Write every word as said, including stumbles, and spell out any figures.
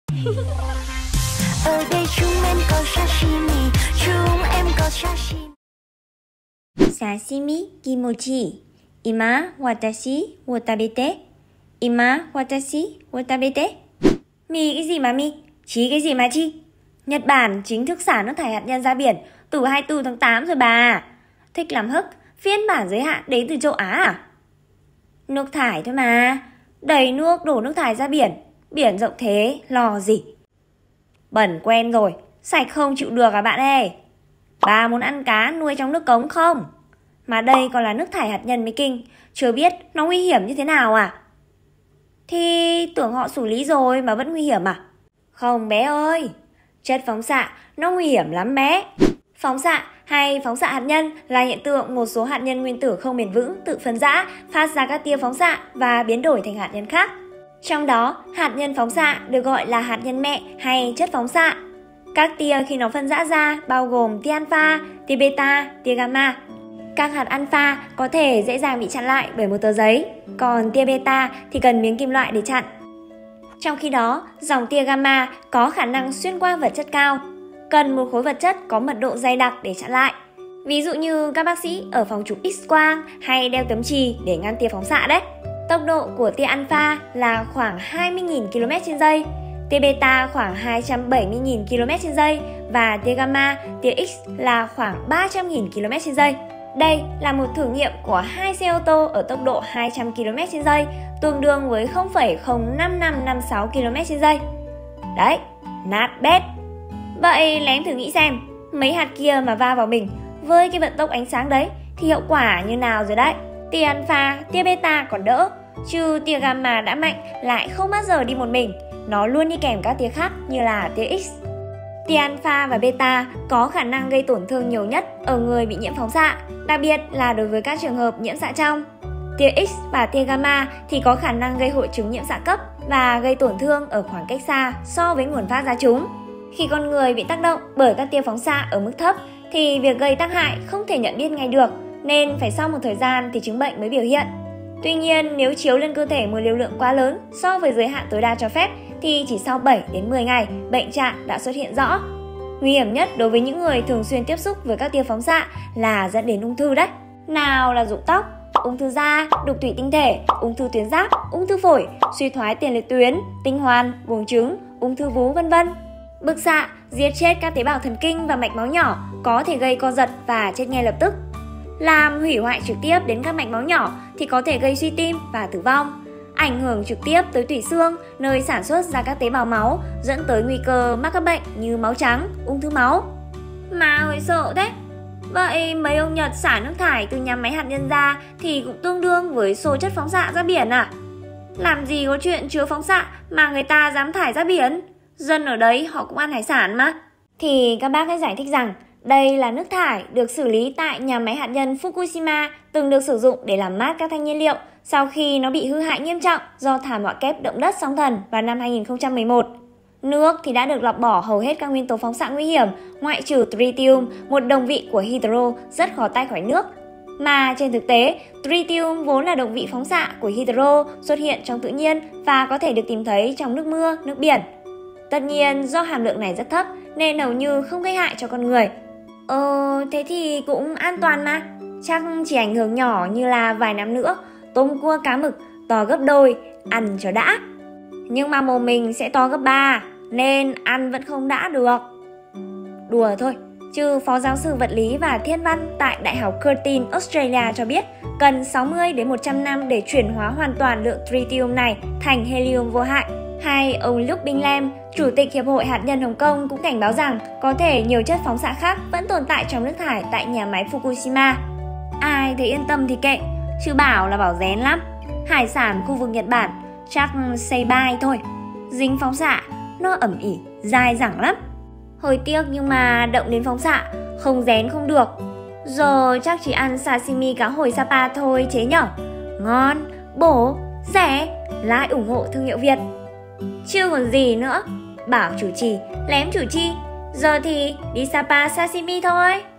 Ở đây chúng em có sashimi, chúng em có sashimi. Sashimi kimochi. Ima watashi wo tabete. Ima watashi wo tabete. Mì cái gì mà mì? Chí cái gì mà chi? Nhật Bản chính thức xả nước thải hạt nhân ra biển từ hai mươi tư tháng tám rồi bà. Thích làm hức, phiên bản giới hạn đến từ châu Á à? Nước thải thôi mà. Đầy nước đổ nước thải ra biển. Biển rộng thế, lo gì? Bẩn quen rồi, sạch không chịu được à bạn ơi. Bà muốn ăn cá nuôi trong nước cống không? Mà đây còn là nước thải hạt nhân mới kinh. Chưa biết nó nguy hiểm như thế nào à? Thì tưởng họ xử lý rồi mà vẫn nguy hiểm à? Không bé ơi, chất phóng xạ nó nguy hiểm lắm bé. Phóng xạ hay phóng xạ hạt nhân là hiện tượng một số hạt nhân nguyên tử không bền vững tự phân rã, phát ra các tia phóng xạ và biến đổi thành hạt nhân khác. Trong đó, hạt nhân phóng xạ được gọi là hạt nhân mẹ hay chất phóng xạ. Các tia khi nó phân rã ra bao gồm tia alpha, tia beta, tia gamma. Các hạt alpha có thể dễ dàng bị chặn lại bởi một tờ giấy, còn tia beta thì cần miếng kim loại để chặn. Trong khi đó, dòng tia gamma có khả năng xuyên qua vật chất cao, cần một khối vật chất có mật độ dày đặc để chặn lại. Ví dụ như các bác sĩ ở phòng chụp X-quang hay đeo tấm chì để ngăn tia phóng xạ đấy. Tốc độ của tia alpha là khoảng hai mươi nghìn ki lô mét trên giây, tia beta khoảng hai trăm bảy mươi nghìn ki lô mét trên giây và tia gamma, tia X là khoảng ba trăm nghìn ki lô mét trên giây. Đây là một thử nghiệm của hai xe ô tô ở tốc độ hai trăm ki lô mét trên giây, tương đương với không phẩy không năm năm năm sáu ki lô mét trên giây. Đấy, not bad. Vậy lém thử nghĩ xem, mấy hạt kia mà va vào mình với cái vận tốc ánh sáng đấy thì hậu quả như nào rồi đấy. Tia alpha, tia beta còn đỡ, chứ tia gamma đã mạnh lại không bao giờ đi một mình, nó luôn đi kèm các tia khác như là tia X. Tia alpha và beta có khả năng gây tổn thương nhiều nhất ở người bị nhiễm phóng xạ, đặc biệt là đối với các trường hợp nhiễm xạ trong. Tia X và tia gamma thì có khả năng gây hội chứng nhiễm xạ cấp và gây tổn thương ở khoảng cách xa so với nguồn phát ra chúng. Khi con người bị tác động bởi các tia phóng xạ ở mức thấp thì việc gây tác hại không thể nhận biết ngay được, nên phải sau một thời gian thì chứng bệnh mới biểu hiện. Tuy nhiên, nếu chiếu lên cơ thể một liều lượng quá lớn so với giới hạn tối đa cho phép thì chỉ sau bảy đến mười ngày, bệnh trạng đã xuất hiện rõ. Nguy hiểm nhất đối với những người thường xuyên tiếp xúc với các tia phóng xạ là dẫn đến ung thư đấy. Nào là rụng tóc, ung thư da, đục thủy tinh thể, ung thư tuyến giáp, ung thư phổi, suy thoái tiền liệt tuyến, tinh hoàn, buồng trứng, ung thư vú vân vân. Bức xạ giết chết các tế bào thần kinh và mạch máu nhỏ, có thể gây co giật và chết ngay lập tức. Làm hủy hoại trực tiếp đến các mạch máu nhỏ thì có thể gây suy tim và tử vong. Ảnh hưởng trực tiếp tới tủy xương, nơi sản xuất ra các tế bào máu, dẫn tới nguy cơ mắc các bệnh như máu trắng, ung thư máu. Mà hơi sợ thế. Vậy mấy ông Nhật xả nước thải từ nhà máy hạt nhân ra thì cũng tương đương với xô chất phóng xạ ra biển à? Làm gì có chuyện chứa phóng xạ mà người ta dám thải ra biển? Dân ở đấy họ cũng ăn hải sản mà. Thì các bác hãy giải thích rằng đây là nước thải được xử lý tại nhà máy hạt nhân Fukushima, từng được sử dụng để làm mát các thanh nhiên liệu sau khi nó bị hư hại nghiêm trọng do thảm họa kép động đất sóng thần vào năm hai nghìn không trăm mười một. Nước thì đã được lọc bỏ hầu hết các nguyên tố phóng xạ nguy hiểm, ngoại trừ tritium, một đồng vị của hydro rất khó tách khỏi nước. Mà trên thực tế, tritium vốn là đồng vị phóng xạ của hydro, xuất hiện trong tự nhiên và có thể được tìm thấy trong nước mưa, nước biển. Tất nhiên, do hàm lượng này rất thấp nên hầu như không gây hại cho con người. Ờ, thế thì cũng an toàn mà. Chắc chỉ ảnh hưởng nhỏ như là vài năm nữa, tôm cua cá mực to gấp đôi, ăn cho đã. Nhưng mà mồm mình sẽ to gấp ba, nên ăn vẫn không đã được. Đùa thôi, chứ Phó giáo sư vật lý và thiên văn tại Đại học Curtin, Australia cho biết cần sáu mươi đến một trăm năm để chuyển hóa hoàn toàn lượng tritium này thành helium vô hại. Hay ông Luke Bingham, Chủ tịch Hiệp hội Hạt nhân Hồng Kông cũng cảnh báo rằng có thể nhiều chất phóng xạ khác vẫn tồn tại trong nước thải tại nhà máy Fukushima. Ai thấy yên tâm thì kệ, chứ bảo là bảo rén lắm. Hải sản khu vực Nhật Bản chắc say bye thôi. Dính phóng xạ, nó ẩm ỉ, dai dẳng lắm. Hơi tiếc nhưng mà động đến phóng xạ, không rén không được. Giờ chắc chỉ ăn sashimi cá hồi Sapa thôi chế nhở. Ngon, bổ, rẻ, lại ủng hộ thương hiệu Việt. Chưa còn gì nữa. Bảo chủ trì, lém chủ chi. Giờ thì đi Sapa sashimi thôi.